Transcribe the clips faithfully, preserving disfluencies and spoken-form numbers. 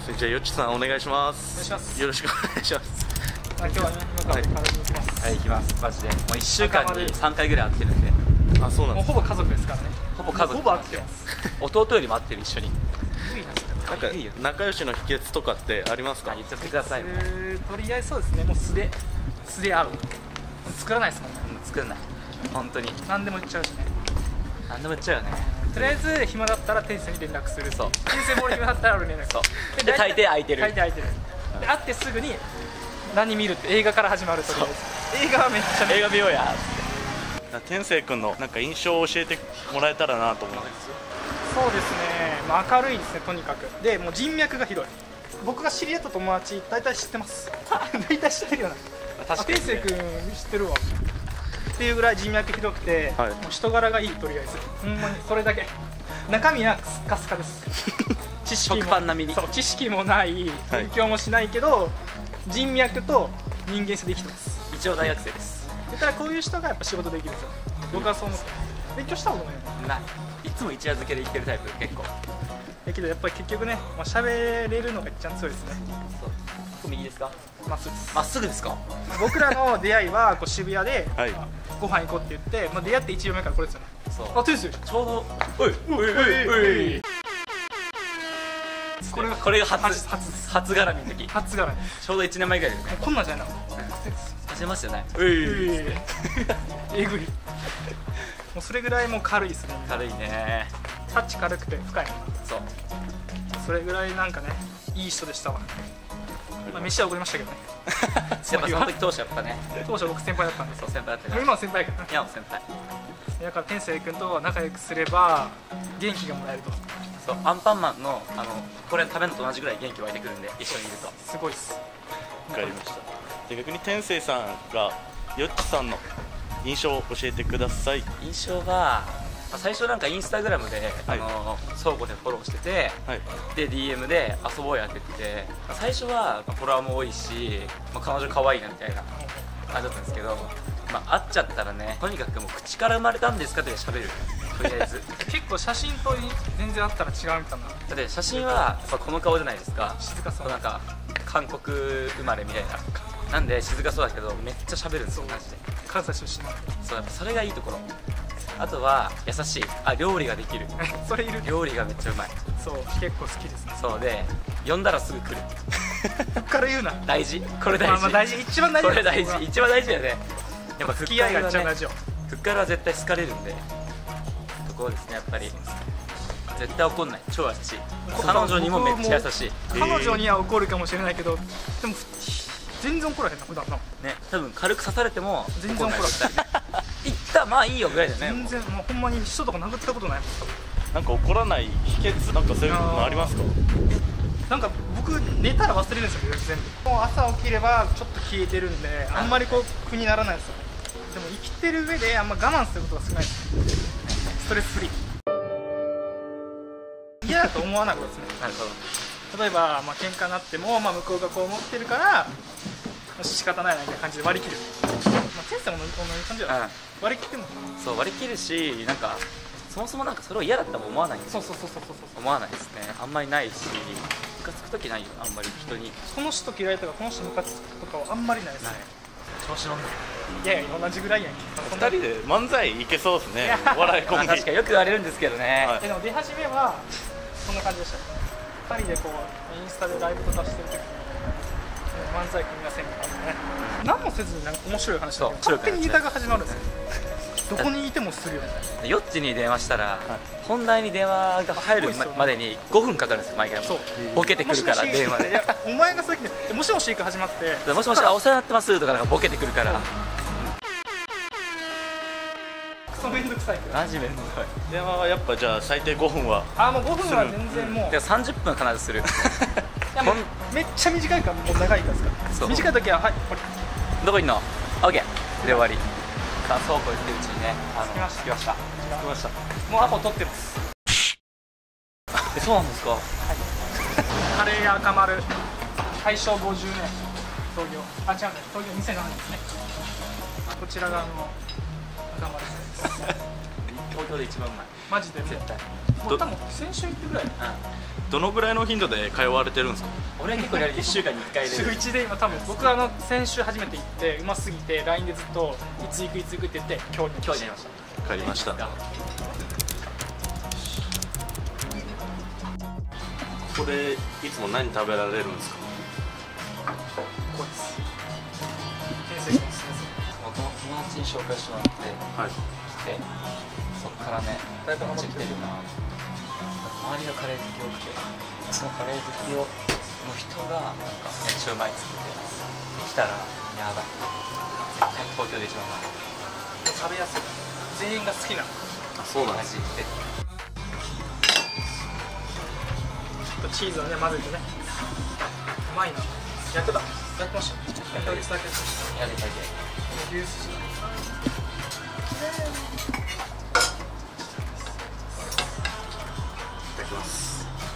じゃあよっちさんお願いします。 お願いします。 よろしくお願いします。 今日はね、今から体に行きます。 はい、行きます。マジでもういっしゅうかんにさんかいぐらい会ってるんで。 あ、そうなんです。 もうほぼ家族ですからね。 ほぼ家族。 ほぼ会ってます。 弟よりも会ってる、一緒に。 なんか仲良しの秘訣とかってありますか？ 言っちゃってください。 とりあえずそうですね、もう素で素で会う。作らないですもんね。 作らない。本当に。 何でも言っちゃうしね。 何でも言っちゃうよね。 とりあえず暇だったら天性に連絡する。そう。天性も暇だったら俺に連絡。そう。 で大抵空いてる。 大抵空いてる。で会ってすぐに何見るって映画から始まるとりあえず。映画はめっちゃ映画見ようや。 天性君のなんか印象を教えてもらえたらなと思うんです。 そうですね、まあ、明るいですね、とにかく。でもう人脈が広い。僕が知り合った友達大体知ってます大体知ってるような。確かに、ね、天性君知ってるわっていうぐらい人脈広くて、はい、もう人柄がいい。とりあえずほんまにそれだけ。中身はスカスカです知識も並みに。 そう知識もない勉強もしないけど、はい、人脈と人間性で生きてます。 一応大学生です。 だからこういう人がやっぱ仕事できるんですよ。僕はそう思って。勉強したことないよね。 ない。いつも一夜漬けで生きてるタイプ。結構だけどやっぱり結局ね、まあ、喋れるのが一番強いですね。 そう。ここ右ですか？ まっすぐです。 まっすぐですか？ 僕らの出会いはこう渋谷で、 はい、 ご飯行こうって言って、まあ、出会っていちびょうめからこれですよね。 そう。 あ、手ですよ。 ちょうどおいおいおいおい。これがこれが初初初初絡みの時。 初絡み。 ちょうどいちねんまえぐらいですね。 こんなんじゃないの。 初めましてじゃない。 えぐい。もうそれぐらいもう軽いですね。 軽いね。 タッチ軽くて深い。 そう。 それぐらいなんかね、いい人でしたわ。まあ飯はおごりましたけどね。 やっぱその時当初やっぱね。 当初僕先輩だったんです。 そう先輩だったから。 今は先輩かな。 いや先輩。 だから天性君と仲良くすれば元気がもらえると。 そう、アンパンマンのあのこれ食べるのと同じぐらい元気湧いてくるんで、一緒にいるとすごいっす。 わかりました。で逆に天性さんがよっちさんの印象を教えてください。 印象は最初なんかインスタグラムで、はい、あの相互でフォローしてて、はい、で ディーエム で遊ぼうやって言ってて、最初はフォロワーも多いし、まあ、彼女可愛いなみたいな感じだったんですけど、まあ、会っちゃったらね、とにかくもう口から生まれたんですかって喋る。とりあえず結構写真と全然あったら違うみたいな。だって写真はやっぱこの顔じゃないですか。 静かそう。 なんか韓国生まれみたいな。なんで静かそうだけどめっちゃ喋るんですよマジで。 関西出身なんで。 そう、やっぱそれがいいところ。あとは優しい。あ、料理ができるそれいる。 料理がめっちゃうまい。 そう、結構好きですね。 そうで呼んだらすぐ来るこっから言うな。 大事。これ大事。 まあ大事。一番大事。 これ大事。一番大事だよね。やっぱ付き合いが一番大事よ。 フッカルは絶対好かれるんで、ところですね。やっぱり絶対怒んない。超優しい。彼女にもめっちゃ優しい。 彼女には怒るかもしれないけど、でも全然怒らへんな普段の。 ね、多分軽く刺されても全然怒らへん。 いったまあいいよぐらいだね。 全然もうほんまに人とか殴ったことない。 なんか怒らない秘訣なんかそういうのありますか？ なんか僕寝たら忘れるんですよ全部。もう朝起きればちょっと消えてるんで、あんまりこう苦にならないんですよ。でも生きてる上であんま我慢することが少ないです。ストレスフリー。嫌だと思わないことですね。 なるほど。 例えばまあ喧嘩になっても、まあ、向こうがこう思ってるから仕方ないなみたいな感じで割り切る。まあ、先生も同じ感じだよ、うん、割り切ってもそう割り切るし、なんかそもそもなんかそれを嫌だったも思わないんですよ。 そうそうそうそうそう。 思わないですね。あんまりないし、ムカつく時ないよ。あんまり人にこの人嫌いとかこの人ムカつくとかはあんまりないですね。 調子乗んで。 いやいや同じぐらいやんけ。 ふたりで漫才いけそうですね。笑いコンビ。 確かによく言われるんですけどね、 はい、でも出始めはこんな感じでした。ふたりでこうインスタでライブとかしてる時に漫才組みませんみたいなね、何もせずになんか面白い話だけど勝手にネタが始まるんですよ。どこにいてもするよね。 よっちに電話したら、はい、本題に電話が入るまでにごふんかかるんですよ毎回。そうボケてくるから電話で。いやお前が先でもしもしが始まってもしもしお世話になってますとかなんかボケてくるから、 クソめんどくさいからマジめんどくさい。 電話はやっぱじゃあ最低ごふんは。 あもうごふんは全然もう、 うん、さんじゅっぷんは必ずするめっちゃ短いからもう長いからですか。短い時ははいどこいんの OK で終わり。さあそうこう言ってるうちにね、あの着きました。 着きました着きました。 もうアポ取ってます。 えそうなんですか。はいカレー屋赤丸大正ごじゅうねん創業。あ違うんだ創業にせんななねんですね。こちらがあの赤丸です東京で一番うまいマジで。 絶対もう多分先週行ってぐらい、うんどのぐらいの頻度で通われてるんですか？ 俺は結構やるいっしゅうかんにいっかいで週いちで今多分僕はあの先週初めて行ってうますぎて ライン でずっといつ行くいつ行くって言って今日に今日になりました。 帰りました。ここでいつも何食べられるんですか？ ここです。先生の先もともと友達に紹介してもらって、 はい、 でそっからねだいぶ来てるな。周りがカレー好き多くて、そのカレー好きをの人がなんかめっちゃうまいっつって来たらやばい、絶対東京で一番うまい。 食べやすい、全員が好きなあ、そうなんです味で、 チーズをね混ぜてね、うまいな。焼くだ、焼きましょう。焼きだけやりたいで牛すじいただきます。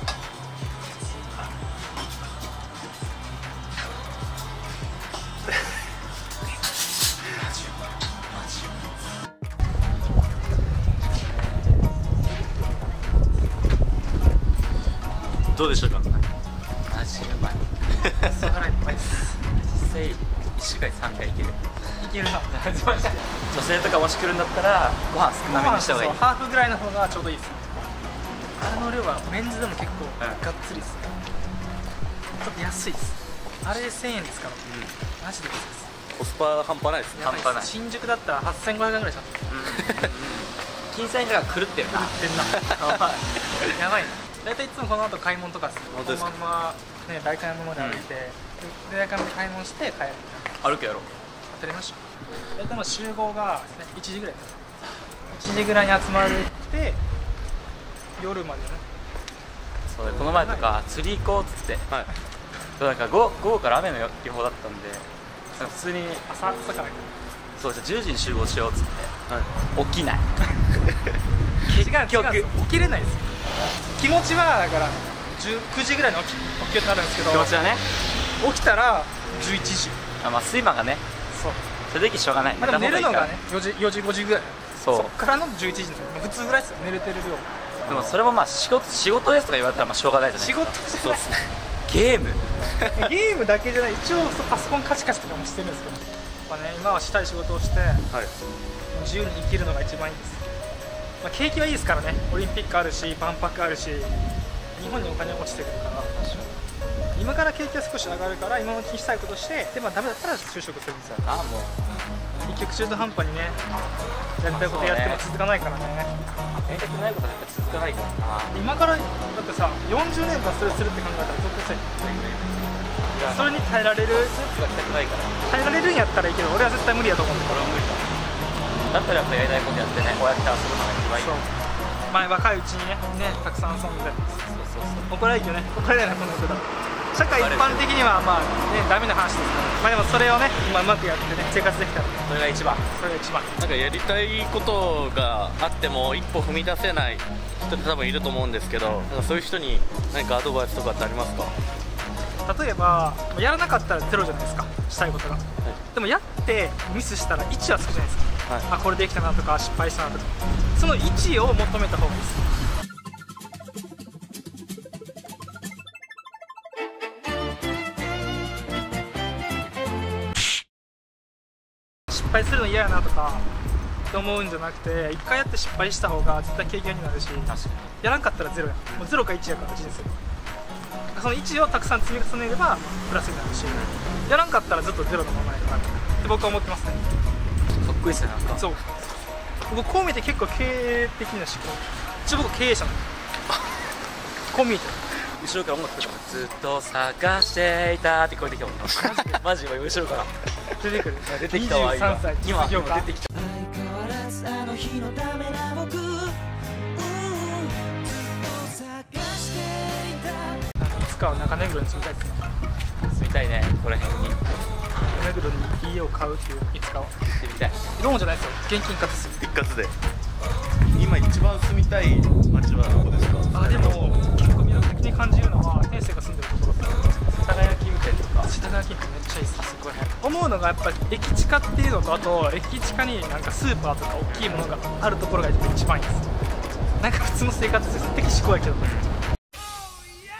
どうでしたか？ マジうまい。 そう腹いっぱいです。 実際いっしゅうかんにさんかいいける。 いけるな。 女性とかもし来るんだったらご飯少なめにした方がいい。 ハーフぐらいの方がちょうどいいですね。あの量はメンズでも結構がっつりです。ちょっと安いです。あれでせんえんですから、うん、マジで安いです。 コスパ半端ないですね。 半端ない。 新宿だったらはっせんごひゃくえんぐらいします。 金銭価格狂ってるな。 狂ってんな。やばいな。大体いつもこの後買い物とかする。このままね代官山まで歩いて、で代官山で買い物して帰る。 歩くやろ。 当たりましょう。大体もう集合がいちじぐらいです。いちじぐらいに集まって夜までね。 そうでこの前とか釣り行こうっつって、 はい、 なんか午後から雨の予報だったんで、普通に朝朝からそうじゃじゅうじに集合しようっつって、はい、起きない。 結局起きれないです。気持ちはだからくじぐらいに起き起きるようになるんですけど、 気持ちはね、 起きたらじゅういちじ。 あ、まあ睡魔がね、そうそれできしょうがない。 まあでも寝るのがねよじよじごじぐらい。 そうそっからのじゅういちじですよ。普通ぐらいですよ、寝れてる量。 でもそれもまあ仕事仕事ですとか言われたらまあしょうがないじゃない仕事そうですね。ゲームゲームだけじゃない、一応パソコンカチカチとかもしてるんですけど、まあね、今はしたい仕事をして、はい、自由に生きるのが一番いいです。まあ、景気はいいですからね、オリンピックあるし万博あるし、日本にお金落ちてくるから、今から景気は少し上がるから今のうちにしたいことして、でもダメだったら就職するんですよ。 ああもう結局中途半端にねやりたいことやっても続かないからね。 やりたくないことはやっぱ続かないからな。 今からだってさよんじゅうねんかんそれするって考えたらどこせそれに耐えられる、 スーツが着たくないから耐えられるんやったらいいけど、俺は絶対無理やと思うんだから。 無理だ。だったらやっぱやりたいことやってね、こうやって遊ぶのが一番いい。 前若いうちにねねたくさん遊んで、 そうそうそう、 怒られるよね、怒られないなこの人だ。社会一般的にはまあねダメな話ですから、まあでもそれをね今うまくやってね生活できたらそれが一番それが一番。 なんかやりたいことがあっても一歩踏み出せない人って多分いると思うんですけど、なんかそういう人に何かアドバイスとかってありますか？ 例えばやらなかったらゼロじゃないですか、したいことが、はい、でもやってミスしたらいちはつくじゃないですか、はい、あこれできたなとか失敗したなとか、そのいちを求めた方がいいです。失敗するの嫌やなとかって思うんじゃなくて、いっかいやって失敗した方が絶対経験になるし、やらんかったらゼロや、もうゼロかいちやから人生。そのいちをたくさん積み重ねればプラスになるし、やらんかったらずっとゼロのままになるって僕は思ってますね。 かっこいいですね。なんかそう、僕こう見て結構経営的な思考、一応僕経営者なんですこう見て後ろから音楽とかずっと探していたって聞こえてきたもん。マジで後ろから出てくる出てきたわ。 にじゅうさんさい今今出てきた。 いつかは中目黒に住みたいですね。 住みたいね、この辺に。 中目黒に家を買うっていう、いつかは住みたい。 ローンじゃないですよ、現金化ですよ。 一括で。今一番住みたい街はどこですか？ あ、でも結構魅力的に感じるのは天性が住んでるところです。世田谷近辺とか。世田谷近辺めっちゃいいっす。すごい思うのがやっぱり駅近っていうのと、あと駅近になんかスーパーとか大きいものがあるところが一番いいです。なんか普通の生活です。敵思考やけど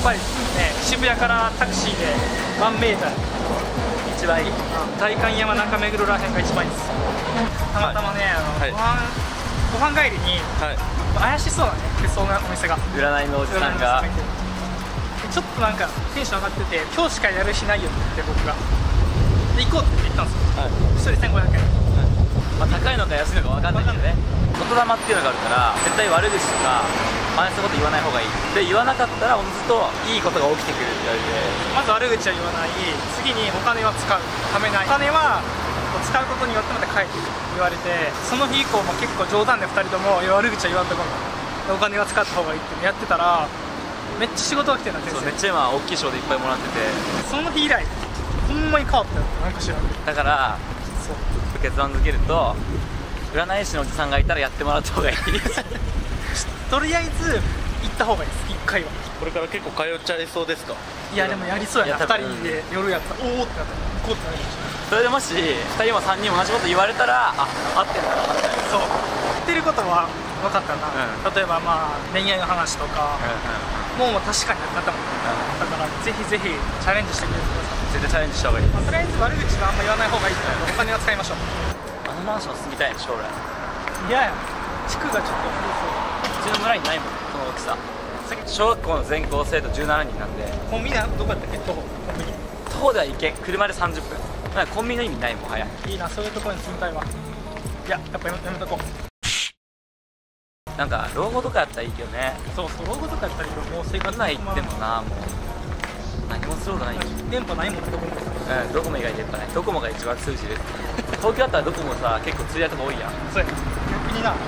ぱりね渋谷からタクシーでワンメーター一番いい。 代官山中目黒らへんが一番いいです。たまたまね、あの、 はい、 ご飯ご飯帰りに、はい、怪しそうなね手相なお店が、 占いのおじさんがちょっとなんかテンション上がってて、今日しかやる日ないよって言って僕がで行こうって言ったんですよ。はい、ひとりせんごひゃくえん、 まあ、高いのか安いのか分かんないけどね、言霊っていうのがあるから絶対悪口とかマイナスなこと言わない方がいいで、言わなかったらおのずといいことが起きてくるって言われて、 まず悪口は言わない、次にお金は使う、貯めない、お金は使うことによってまた返ってくるって言われて、その日以降も結構冗談でふたりともいや悪口は言わんとこお金は使った方がいいってやってたら、めっちゃ仕事が来てるなって、 めっちゃ今大きい賞でいっぱいもらってて、 その日以来ほんまに変わったよ、なんか知らんけど。 だからそう決断づけると、占い師のおじさんがいたらやってもらった方がいいとりあえず行った方がいいです、いっかいは。 これから結構通っちゃいそうですか？ いやでもやりそうやな、ふたりで夜やったら、おおってなったら行こうってなるかもしれない。 それでもしふたりもさんにんも同じこと言われたら、あ、合ってるんだなみたいな。 そう言ってることは分かったな、うん、例えばまあ恋愛の話とか、うんうん、もう確かになったもん、うん、だからぜひぜひチャレンジしてくれてください。 絶対チャレンジした方がいい、 まあ、とりあえず悪口はあんま言わない方がいいからお金は使いましょう。 あのマンション住みたいの将来。 いやいや地区がちょっとうちの村にないもんこの大きさ。小学校の全校生徒じゅうななにんなんで。 コンビニはどこやったっけ？徒歩、コンビニ徒歩では行けん、車でさんじゅっぷん。なんかコンビニの意味ないもん、早い。 いいな、そういうところに住みたいわ。いややっぱやめやめとこう。 なんか老後とかやったらいいけどね。 そうそう、老後とかやったらいいけど、もう生活今行ってもな、もう何もすることない。 電波ないもんね、どこも。 うん、ドコモ以外電波ない。ドコモが一番通じる東京だったらドコモさ、結構通じるとこ多いやん。 そうや、逆にな。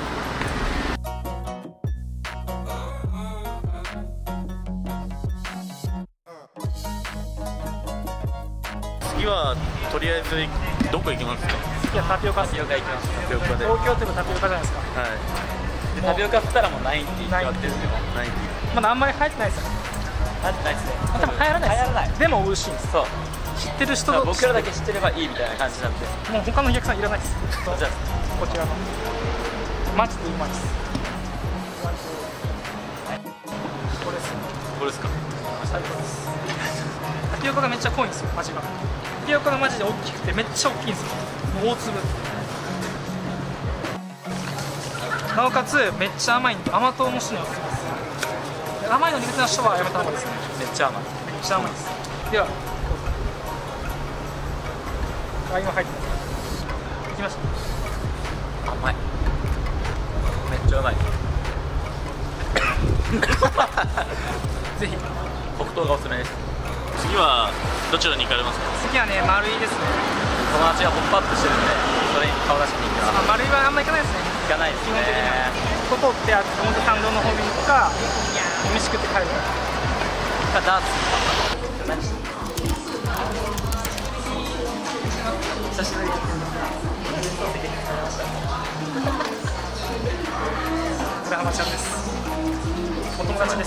次はとりあえずどこ行きますか？ 次はタピオカ。タピオカ行きます。タピオカで東京といえばタピオカじゃないですか。 はい。 でタピオカ振ったらもうナインティーって言われてるんですよ。 ナインティーまだあんまり流行ってないですよ。 流行ってないですね。 多分流行らないです。 流行らない。 でも美味しいんです。 そう、 知ってる人の僕らだけ知ってればいいみたいな感じなんで、 もう他のお客さんいらないです。 じゃあこちらのマジでうまいです。これです。 これですか？ 最高です。タピオカがめっちゃ濃いんですよ、味が。タピオカがマジで大きくてめっちゃ大きいんですよ、もう大粒。なおかつめっちゃ甘いんで、甘党の人にはおすすめです。甘いの苦手な人はやめた方がいいですね。 めっちゃ甘い。 めっちゃ甘いです。ではあ、今入ってます。いきました。 甘い。めっちゃうまい。 ぜひ黒糖がおすすめです。 次はどちらに行かれますか？ 次はね、丸いですね。 友達がポップアップしてるんで、それに顔出しに行きます。 あ、丸いはあんま行かないですね。 行かないですね。 基本的にはここってあって、本当参道の方に行くか、飯食って帰るか。 ダーツ。何してる？久しぶり。 浦浜ちゃんです。お友達です。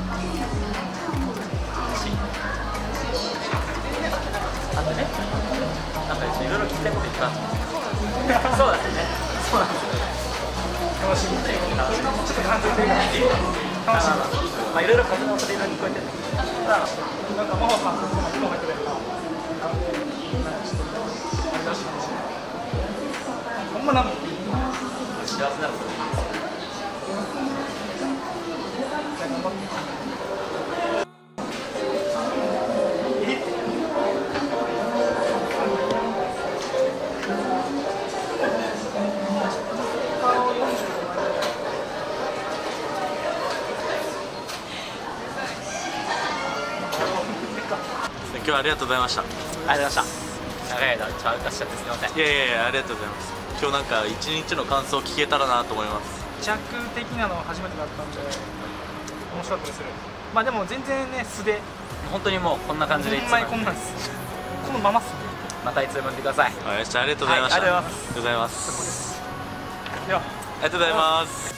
あとね、なんかいろいろ聞きたいこといっぱいあった。そうですね。そうなんですよ。 楽しみ。ちょっと感じてる。楽しみ。 まあいろいろ風の音でいろいろ聞こえてる。 なんか真帆さんとか今入ってるから。ほんまなんも幸せなの。 今日はありがとうございました。 ありがとうございました。長い間一番出しちゃってすみません。 いやいやいや、ありがとうございます。今日なんか一日の感想を聞けたらなと思います。 弱的なのは初めてだったんで面白かったでする。まあでも全然ね、素で本当にもうこんな感じでいつもほんまにこんなんです。このままっすね。 またいつでも呼んでください。 はい、ありがとうございました。 はい、ありがとうございます。 ありがとうございます。 ではありがとうございます。